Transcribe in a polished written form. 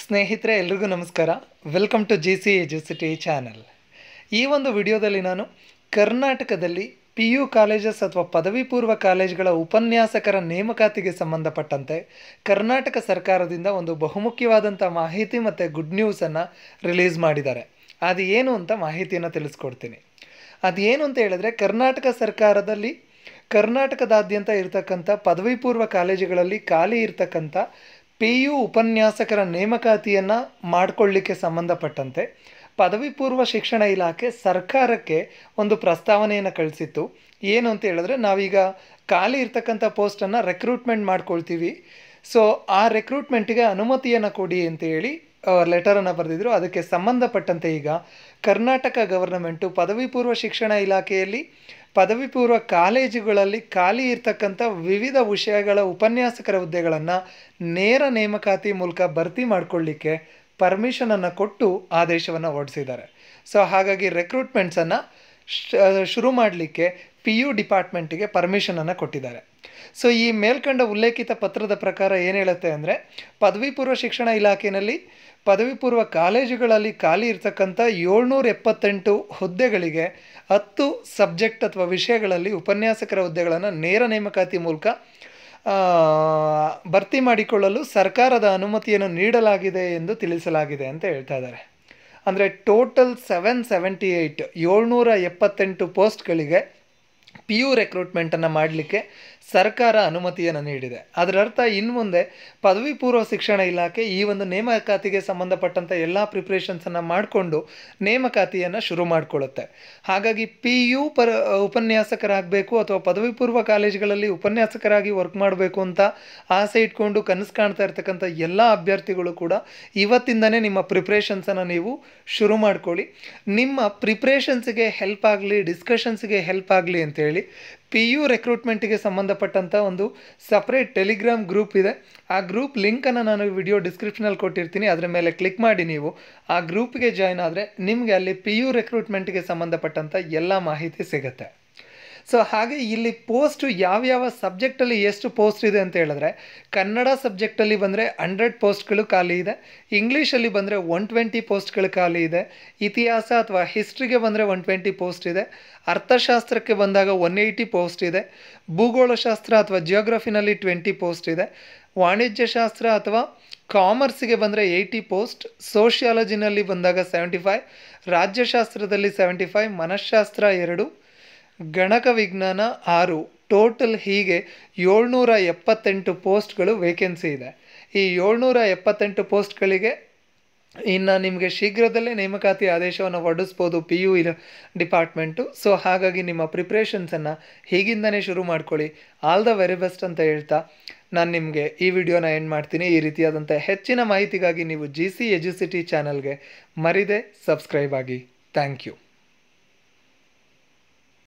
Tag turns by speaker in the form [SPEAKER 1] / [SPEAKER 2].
[SPEAKER 1] ಸ್ನೇಹಿತರೆ ಎಲ್ಲರಿಗೂ ನಮಸ್ಕಾರ. Welcome to GC Educity channel. ಈ ಒಂದು ವಿಡಿಯೋದಲ್ಲಿ ನಾನು ಕರ್ನಾಟಕದಲ್ಲಿ PU ಕಾಲೇಜಸ್ ಅಥವಾ ಪದವಿ ಪೂರ್ವ ಕಾಲೇಜುಗಳ ಉಪನ್ಯಾಸಕರ ನೇಮಕಾತಿಗೆ ಸಂಬಂಧಪಟ್ಟಂತೆ ಕರ್ನಾಟಕ ಸರ್ಕಾರದಿಂದ ಒಂದು ಬಹುಮುಖ್ಯವಾದಂಥ ಮಾಹಿತಿ ಮತ್ತು ಗುಡ್ ನ್ಯೂಸನ್ನು ರಿಲೀಸ್ ಮಾಡಿದ್ದಾರೆ. ಅದು ಏನು ಅಂತ ಮಾಹಿತಿಯನ್ನು ತಿಳಿಸ್ಕೊಡ್ತೀನಿ. ಅದೇನು ಅಂತ ಹೇಳಿದ್ರೆ, ಕರ್ನಾಟಕ ಸರ್ಕಾರದಲ್ಲಿ ಕರ್ನಾಟಕದಾದ್ಯಂತ ಇರತಕ್ಕಂಥ ಪದವಿ ಪೂರ್ವ ಕಾಲೇಜುಗಳಲ್ಲಿ ಖಾಲಿ ಇರತಕ್ಕಂಥ PU ಉಪನ್ಯಾಸಕರ ನೇಮಕಾತಿಯನ್ನು ಮಾಡಿಕೊಳ್ಳಿಕ್ಕೆ ಸಂಬಂಧಪಟ್ಟಂತೆ ಪದವಿ ಪೂರ್ವ ಶಿಕ್ಷಣ ಇಲಾಖೆ ಸರ್ಕಾರಕ್ಕೆ ಒಂದು ಪ್ರಸ್ತಾವನೆಯನ್ನು ಕಳಿಸಿತ್ತು. ಏನು ಅಂತ ಹೇಳಿದ್ರೆ, ನಾವೀಗ ಖಾಲಿ ಇರ್ತಕ್ಕಂಥ ಪೋಸ್ಟನ್ನು ರೆಕ್ರೂಟ್ಮೆಂಟ್ ಮಾಡ್ಕೊಳ್ತೀವಿ, ಸೊ ಆ ರೆಕ್ರೂಟ್ಮೆಂಟಿಗೆ ಅನುಮತಿಯನ್ನು ಕೊಡಿ ಅಂತೇಳಿ ಲೆಟರನ್ನು ಬರೆದಿದ್ರು. ಅದಕ್ಕೆ ಸಂಬಂಧಪಟ್ಟಂತೆ ಈಗ ಕರ್ನಾಟಕ ಗವರ್ನಮೆಂಟು ಪದವಿ ಪೂರ್ವ ಶಿಕ್ಷಣ ಇಲಾಖೆಯಲ್ಲಿ ಪದವಿ ಪೂರ್ವ ಕಾಲೇಜುಗಳಲ್ಲಿ ಖಾಲಿ ಇರ್ತಕ್ಕಂಥ ವಿವಿಧ ವಿಷಯಗಳ ಉಪನ್ಯಾಸಕರ ಹುದ್ದೆಗಳನ್ನು ನೇರ ನೇಮಕಾತಿ ಮೂಲಕ ಭರ್ತಿ ಮಾಡಿಕೊಳ್ಳಿಕ್ಕೆ ಪರ್ಮಿಷನನ್ನು ಕೊಟ್ಟು ಆದೇಶವನ್ನು ಹೊರಡಿಸಿದ್ದಾರೆ. ಸೊ ಹಾಗಾಗಿ ರೆಕ್ರೂಟ್ಮೆಂಟ್ಸನ್ನು ಶುರು ಮಾಡಲಿಕ್ಕೆ PU ಡಿಪಾರ್ಟ್ಮೆಂಟಿಗೆ ಪರ್ಮಿಷನನ್ನು ಕೊಟ್ಟಿದ್ದಾರೆ. ಸೊ ಈ ಮೇಲ್ಕಂಡ ಉಲ್ಲೇಖಿತ ಪತ್ರದ ಪ್ರಕಾರ ಏನು ಹೇಳುತ್ತೆ ಅಂದರೆ, ಪದವಿ ಪೂರ್ವ ಶಿಕ್ಷಣ ಇಲಾಖೆಯಲ್ಲಿ ಪದವಿ ಪೂರ್ವ ಕಾಲೇಜುಗಳಲ್ಲಿ ಖಾಲಿ ಇರ್ತಕ್ಕಂಥ 778 ಹುದ್ದೆಗಳಿಗೆ 10 ಸಬ್ಜೆಕ್ಟ್ ಅಥವಾ ವಿಷಯಗಳಲ್ಲಿ ಉಪನ್ಯಾಸಕರ ಹುದ್ದೆಗಳನ್ನು ನೇರ ನೇಮಕಾತಿ ಮೂಲಕ ಭರ್ತಿ ಮಾಡಿಕೊಳ್ಳಲು ಸರ್ಕಾರದ ಅನುಮತಿಯನ್ನು ನೀಡಲಾಗಿದೆ ಎಂದು ತಿಳಿಸಲಾಗಿದೆ ಅಂತ ಹೇಳ್ತಾ ಇದ್ದಾರೆ. ಅಂದರೆ ಟೋಟಲ್ 778 ಪೋಸ್ಟ್ಗಳಿಗೆ PU ರೆಕ್ರೂಟ್ಮೆಂಟನ್ನು ಮಾಡಲಿಕ್ಕೆ ಸರ್ಕಾರ ಅನುಮತಿಯನ್ನು ನೀಡಿದೆ. ಅದರ ಅರ್ಥ ಇನ್ನು ಮುಂದೆ ಪದವಿ ಪೂರ್ವ ಶಿಕ್ಷಣ ಇಲಾಖೆ ಈ ಒಂದು ನೇಮಕಾತಿಗೆ ಸಂಬಂಧಪಟ್ಟಂಥ ಎಲ್ಲ ಪ್ರಿಪ್ರೇಷನ್ಸನ್ನು ಮಾಡಿಕೊಂಡು ನೇಮಕಾತಿಯನ್ನು ಶುರು ಮಾಡಿಕೊಳ್ಳುತ್ತೆ. ಹಾಗಾಗಿ PU ಉಪನ್ಯಾಸಕರಾಗಬೇಕು ಅಥವಾ ಪದವಿ ಪೂರ್ವ ಕಾಲೇಜುಗಳಲ್ಲಿ ಉಪನ್ಯಾಸಕರಾಗಿ ವರ್ಕ್ ಮಾಡಬೇಕು ಅಂತ ಆಸೆ ಇಟ್ಕೊಂಡು ಕನಸು ಕಾಣ್ತಾ ಇರ್ತಕ್ಕಂಥ ಎಲ್ಲ ಅಭ್ಯರ್ಥಿಗಳು ಕೂಡ ಇವತ್ತಿಂದನೇ ನಿಮ್ಮ ಪ್ರಿಪ್ರೇಷನ್ಸನ್ನು ನೀವು ಶುರು ಮಾಡ್ಕೊಳ್ಳಿ. ನಿಮ್ಮ ಪ್ರಿಪ್ರೇಷನ್ಸ್ಗೆ ಹೆಲ್ಪ್ ಆಗಲಿ, ಡಿಸ್ಕಷನ್ಸ್ಗೆ ಹೆಲ್ಪ್ ಆಗಲಿ ಅಂತೇಳಿ PU ರೆಕ್ರೂಟ್ಮೆಂಟಿಗೆ ಸಂಬಂಧಪಟ್ಟಂಥ ಒಂದು ಸಪ್ರೇಟ್ ಟೆಲಿಗ್ರಾಮ್ ಗ್ರೂಪ್ ಇದೆ. ಆ ಗ್ರೂಪ್ ಲಿಂಕನ್ನು ನಾನು ವಿಡಿಯೋ ಡಿಸ್ಕ್ರಿಪ್ಷನಲ್ಲಿ ಕೊಟ್ಟಿರ್ತೀನಿ. ಅದರ ಮೇಲೆ ಕ್ಲಿಕ್ ಮಾಡಿ ನೀವು ಆ ಗ್ರೂಪ್ಗೆ ಜಾಯ್ನ್ ಆದರೆ ನಿಮಗೆ ಅಲ್ಲಿ PU ರೆಕ್ರೂಟ್ಮೆಂಟ್ಗೆ ಸಂಬಂಧಪಟ್ಟಂಥ ಎಲ್ಲ ಮಾಹಿತಿ ಸಿಗುತ್ತೆ. ಸೊ ಹಾಗೆ ಇಲ್ಲಿ ಪೋಸ್ಟು ಯಾವ್ಯಾವ ಸಬ್ಜೆಕ್ಟಲ್ಲಿ ಎಷ್ಟು ಪೋಸ್ಟ್ ಇದೆ ಅಂತ ಹೇಳಿದ್ರೆ, ಕನ್ನಡ ಸಬ್ಜೆಕ್ಟಲ್ಲಿ ಬಂದರೆ 100 ಪೋಸ್ಟ್ಗಳು ಖಾಲಿ ಇದೆ, ಇಂಗ್ಲೀಷಲ್ಲಿ ಬಂದರೆ 120 ಪೋಸ್ಟ್ಗಳು ಖಾಲಿ ಇದೆ, ಇತಿಹಾಸ ಅಥವಾ ಹಿಸ್ಟ್ರಿಗೆ ಬಂದರೆ 120 ಪೋಸ್ಟ್ ಇದೆ, ಅರ್ಥಶಾಸ್ತ್ರಕ್ಕೆ ಬಂದಾಗ 180 ಪೋಸ್ಟ್ ಇದೆ, ಭೂಗೋಳಶಾಸ್ತ್ರ ಅಥವಾ ಜಿಯೋಗ್ರಫಿನಲ್ಲಿ 20 ಪೋಸ್ಟ್ ಇದೆ, ವಾಣಿಜ್ಯಶಾಸ್ತ್ರ ಅಥವಾ ಕಾಮರ್ಸಿಗೆ ಬಂದರೆ 80 ಪೋಸ್ಟ್, ಸೋಷಿಯಾಲಜಿನಲ್ಲಿ ಬಂದಾಗ 75, ರಾಜ್ಯಶಾಸ್ತ್ರದಲ್ಲಿ 75, ಮನಃಶಾಸ್ತ್ರ 2, ಗಣಕ ವಿಜ್ಞಾನ 6, ಟೋಟಲ್ ಹೀಗೆ 778 ಪೋಸ್ಟ್ಗಳು ವೇಕೆನ್ಸಿ ಇದೆ. ಈ 778 ಪೋಸ್ಟ್ಗಳಿಗೆ ಇನ್ನು ನಿಮಗೆ ಶೀಘ್ರದಲ್ಲೇ ನೇಮಕಾತಿ ಆದೇಶವನ್ನು ಹೊರಡಿಸ್ಬೋದು PU ಡಿಪಾರ್ಟ್ಮೆಂಟು. ಸೊ ಹಾಗಾಗಿ ನಿಮ್ಮ ಪ್ರಿಪ್ರೇಷನ್ಸನ್ನು ಹೀಗಿಂದನೇ ಶುರು ಮಾಡ್ಕೊಳ್ಳಿ. ಆಲ್ ದ ವೆರಿ ಬೆಸ್ಟ್ ಅಂತ ಹೇಳ್ತಾ ನಾನು ನಿಮಗೆ ಈ ವಿಡಿಯೋನ ಎಂಡ್ ಮಾಡ್ತೀನಿ. ಈ ರೀತಿಯಾದಂಥ ಹೆಚ್ಚಿನ ಮಾಹಿತಿಗಾಗಿ ನೀವು GC ಎಜುಸಿಟಿ ಚಾನಲ್ಗೆ ಮರಿದೆ ಸಬ್ಸ್ಕ್ರೈಬ್ ಆಗಿ. Thank you.